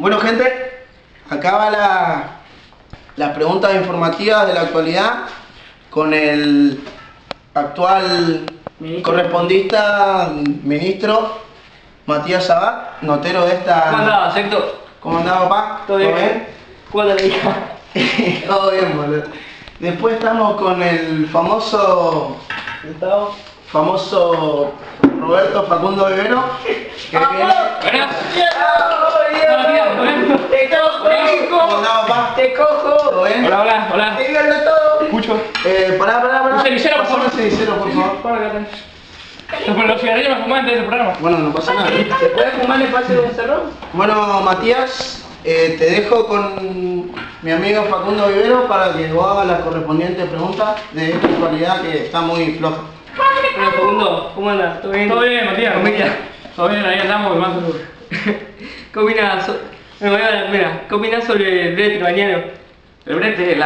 Bueno, gente, acá va las preguntas informativas de la actualidad con el actual correspondista, ministro Matías Sabat, notero de esta... ¿Cómo andabas, Héctor? ¿Cómo andaba, papá? ¿Todo bien? ¿Cómo andaba la hija? Todo bien, boludo. Después estamos con el famoso Roberto Facundo Vivero, que viene... ¿Cómo andaba, papá? ¡Te cojo! ¿Todo bien? Hola, hola. Díganlo todo. Escucho. Pará. Un cenicero, por favor. Pasame el cenicero, por favor. Los cigarrillos me fuman antes del programa. Bueno, no pasa nada. ¿Se puede fumar en el espacio de un cerro? Bueno, Matías, te dejo con mi amigo Facundo Vivero para que vos hagas las correspondientes preguntas de esta actualidad que está muy floja. Bueno, Facundo, ¿cómo andas? ¿Todo bien? Todo bien, Matías. Todo bien, ahí andamos, más seguro. ¿Qué opinas? Mira, ¿qué opinas sobre el brete bañero? El brete,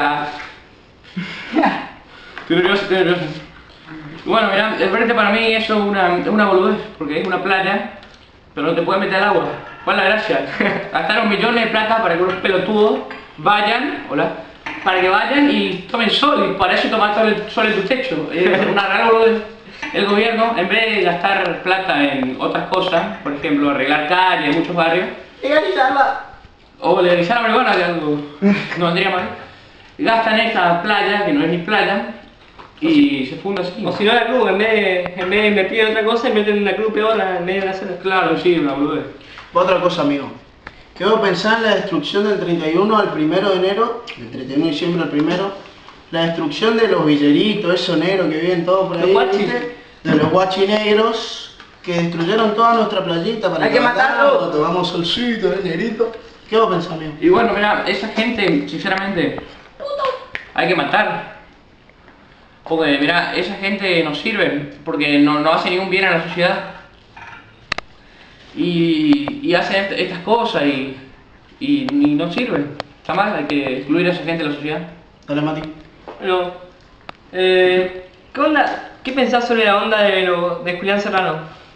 Estoy nervioso. Bueno, mira, el brete para mí es una boludez, porque es una playa, pero no te puedes meter al agua. ¿Cuál es la gracia? Gastaron millones de plata para que unos pelotudos vayan, para que vayan y tomen sol, y para eso tomar todo el sol en tu techo. Es una rara boludez. El gobierno, en vez de gastar plata en otras cosas, por ejemplo, arreglar calles en muchos barrios, Legalizarla. o legalizar la marihuana, que algo no vendría mal, gastan esta playa, que no es ni playa, y se funda así. O si no la cruz, en vez de invertir en otra cosa, invierten en una cruz peor en medio de la zona. Claro, sí, una boludez. Otra cosa, amigo. ¿Qué vos pensás en la destrucción del 31 al 1 de enero, del 31 de diciembre al 1? La destrucción de los villeritos, esos negros que viven todos por ahí, Los guachis. ¿viste? De los guachinegros que destruyeron toda nuestra playita para Hay que matarlos. tomamos solcito, negrito. ¿Qué vos pensás, amigo? Y bueno, mira, esa gente, sinceramente, hay que matar. Porque, mira, esa gente no sirve, porque no hace ningún bien a la sociedad. Y hacen estas cosas y no sirven. Está mal, hay que excluir a esa gente de la sociedad. Dale, Mati. Bueno, ¿qué onda? ¿Qué pensás sobre la onda de Julián Serrano?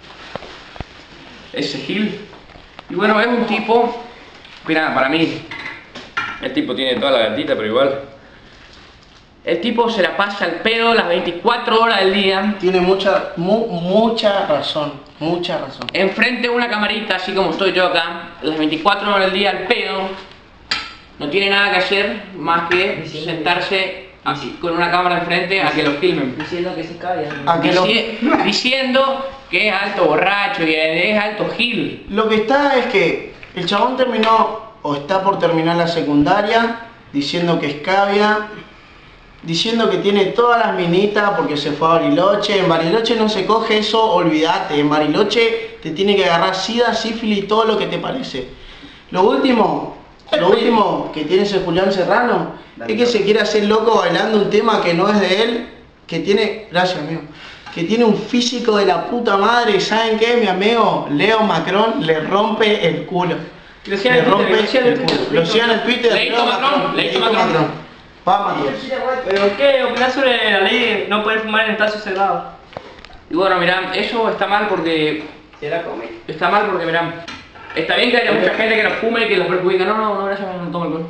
Ese Gil. Y bueno, es un tipo, mira, para mí, el tipo tiene toda la gatita, pero igual. El tipo se la pasa al pedo las 24 horas del día. Tiene mucha razón, mucha razón. Enfrente de una camarita, así como estoy yo acá, las 24 horas del día al pedo. No tiene nada que hacer más que sentarse así, con una cámara enfrente a que lo filmen. Diciendo que se cae. Diciendo que es alto borracho y es alto gil. Lo que está es que el chabón terminó o está por terminar la secundaria diciendo que es cavia, diciendo que tiene todas las minitas porque se fue a Bariloche. En Bariloche no se coge eso, olvídate. En Bariloche te tiene que agarrar sida, sífilis y todo lo que te parece. Lo último que tiene ese Julián Serrano es que se quiere hacer loco bailando un tema que no es de él, que tiene, gracias amigo, que tiene un físico de la puta madre. ¿Saben qué? Mi amigo Leo Macron le rompe el culo. Lo sigan en el Twitter. Leito Macron. Va, Matías. ¿Pero qué opinás sobre la ley de no poder fumar en espacios cerrados? Y bueno, mirá, eso está mal porque... ¿Se la come? Está mal porque, mirá, está bien que haya mucha gente que nos fume y que los perjudica. No, gracias, no tomo alcohol.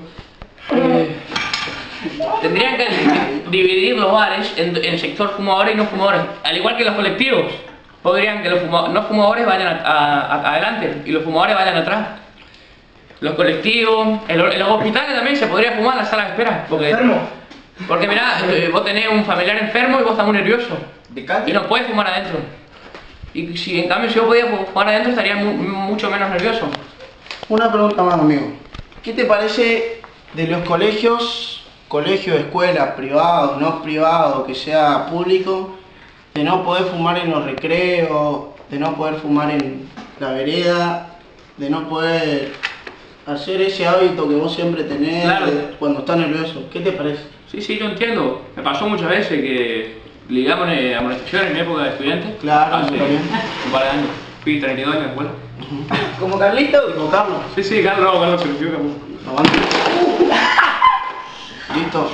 Tendrían que dividir los bares en sector fumadores y no fumadores. Al igual que los colectivos. Podrían que los no fumadores vayan adelante y los fumadores vayan atrás. Los colectivos, en los hospitales también se podría fumar en la sala de espera. Porque mirá, vos tenés un familiar enfermo y vos estás muy nervioso. Y no puedes fumar adentro. Y si en cambio si yo podía fumar adentro estaría mucho menos nervioso. Una pregunta más, amigo. ¿Qué te parece de los colegios, escuelas, privados, no privados, que sea público, de no poder fumar en los recreos, de no poder fumar en la vereda, de no poder hacer ese hábito que vos siempre tenés, claro, cuando estás nervioso? ¿Qué te parece? Sí, yo entiendo. Me pasó muchas veces que ligamos a amonestaciones en mi época de estudiante. Claro, hace también. un par de años. Fui 32 años en la escuela. ¿Como Carlito? ¿Como Carlos? Sí, Carlos se equivoca. Aguanta. Listo.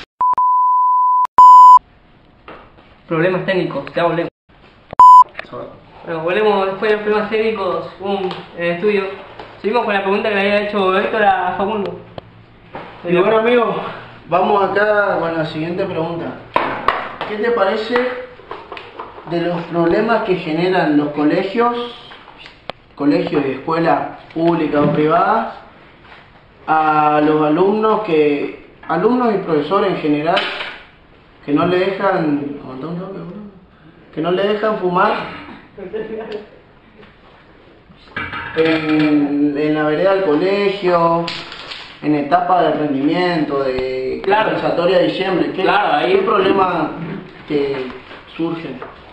Problemas técnicos, te hago lento. Bueno, volvemos después de los problemas técnicos en el estudio. Seguimos con la pregunta que le había hecho Héctor a Facundo. Y bueno amigos, vamos acá con la siguiente pregunta. ¿Qué te parece de los problemas que generan los colegios y escuelas públicas o privadas, a los alumnos y profesores en general, que no le dejan fumar en la vereda del colegio, en etapa de rendimiento, de compensatoria de diciembre? ¿Qué problema que surgen?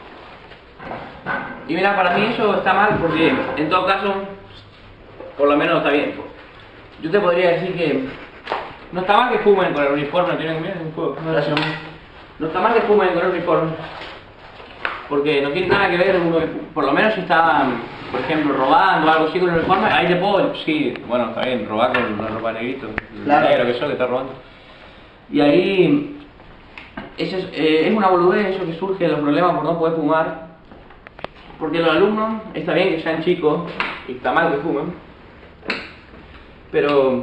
Y mira, para mí eso está mal porque, en todo caso, por lo menos está bien. Yo te podría decir que no está mal que fumen con el uniforme, no tienen miedo, es un juego. No está mal que fumen con el uniforme, porque no tiene nada que ver, por lo menos si está, por ejemplo, robando o algo así con el uniforme, ahí te puedo, sí, bueno, está bien, robar con una ropa negrito, claro. Negro que eso que está robando. Y ahí, es una boludez eso que surge de los problemas por no poder fumar. Porque los alumnos, está bien que sean chicos, y está mal que fumen, pero...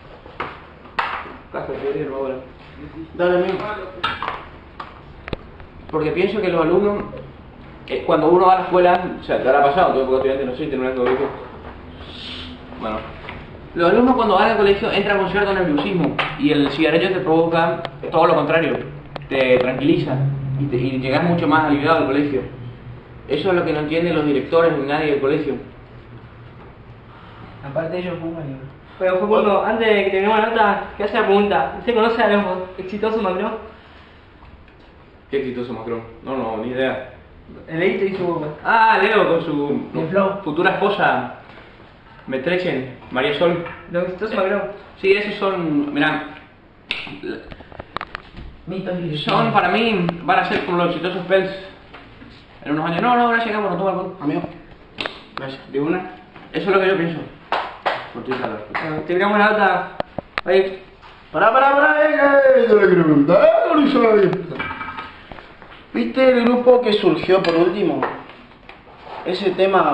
Dale, amigo. Porque pienso que los alumnos, cuando uno va a la escuela, o sea, te habrá pasado, todo porque estudiante no sé, tiene un colegio. Bueno, los alumnos cuando van al colegio entran con cierto nerviosismo, y el cigarrillo te provoca todo lo contrario, te tranquiliza, y llegas mucho más aliviado al colegio. Eso es lo que no entienden los directores ni nadie del colegio. Aparte ellos fuman. Pero Facundo, antes de que terminemos la nota, que hace la pregunta. ¿Usted conoce a los exitosos Macron? ¿Qué exitoso Macron? No, ni idea. Leíste y su... Ah, Leo con su Flow. futura esposa, Metrechen, María Sol. Los exitosos Macron. Sí, esos son, mirá, son para mí, van a ser como los exitosos Pels. En unos años, no, gracias, llegamos, no toma alcohol. Amigo, gracias. ¿De una? Eso es lo que yo pienso. Por tu salud. Terminamos la nota. Ahí. Pará, yo le quiero preguntar. ¿Viste el grupo que surgió por último? Ese tema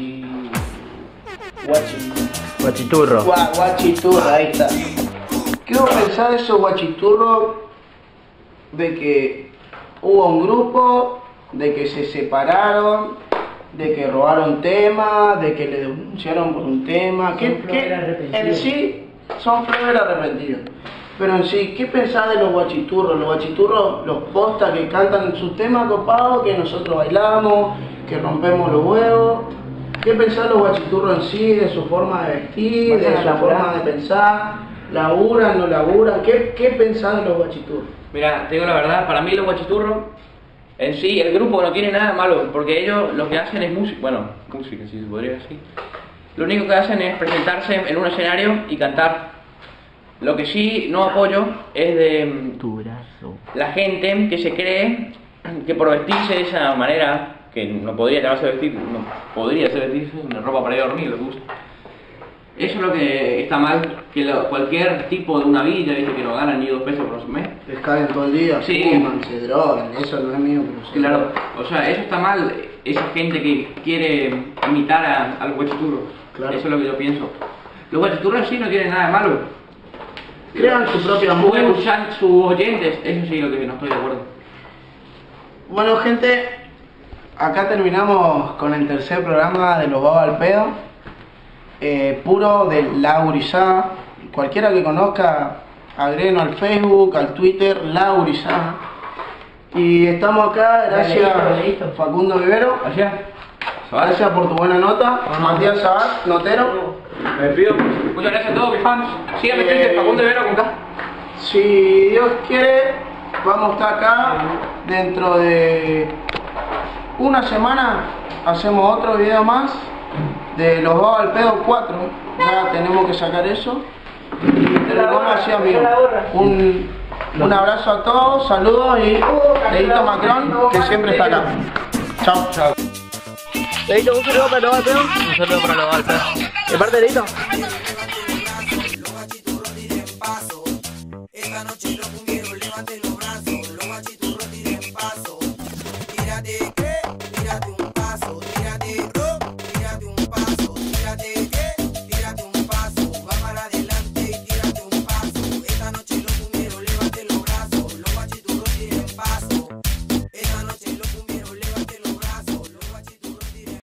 Guachiturro. Guachiturro, ahí está. ¿Qué vos pensás de esos guachiturros de que hubo un grupo, de que se separaron, de que robaron temas, de que le denunciaron por un tema? En sí son flores arrepentidos. Pero en sí, ¿qué pensás de los guachiturros? Los guachiturros, los postas que cantan sus temas copados, que nosotros bailamos, que rompemos los huevos. ¿Qué pensás de los guachiturros en sí, de su forma de vestir, de su forma de pensar? ¿Laburan, no laburan? ¿Qué pensás de los guachiturros? Mira, te digo la verdad, para mí los guachiturros, en sí, el grupo no tiene nada malo, porque ellos lo que hacen es música, música, si se podría decir. Lo único que hacen es presentarse en un escenario y cantar. Lo que sí no apoyo es de la gente que se cree que por vestirse de esa manera, que no podría llamarse vestir, no podría ser vestirse, una ropa para ir a dormir, lo que gusta. Eso es lo que está mal, que cualquier tipo de una villa, viste, que no ganan ni 2 pesos por mes. Les caen todo el día, sí, fuman, se drogan, eso no es mío, pero sí. Claro, o sea, eso está mal, esa gente que quiere imitar a los guachiturros. Claro. Eso es lo que yo pienso. Los guachiturros en sí no tienen nada de malo. Crean su propia música. Pueden usar sus oyentes, eso sí es lo que no estoy de acuerdo. Bueno, gente, acá terminamos con el tercer programa de Los Vagos al Pedo. Puro de La Gurizada. Cualquiera que conozca, agréguenos al Facebook, al Twitter, La Gurizada. Y estamos acá, gracias Facundo Vivero. Gracias por tu buena nota. Matías Sabat, notero. Me despido. Muchas gracias a todos mis fans. Síganme en Facundo Vivero con K. Si Dios quiere, vamos a estar acá dentro de una semana. Hacemos otro video más de Los Vagos al Pedo 4. Ya tenemos que sacar eso. Y terminamos así, amigos. Un abrazo a todos, saludos y Leito Macron, que siempre está acá. Chao. Chao. Leito, un saludo para Los Vagos al Pedo. Un saludo para Los Vagos al Pedo. ¿De parte de Leito?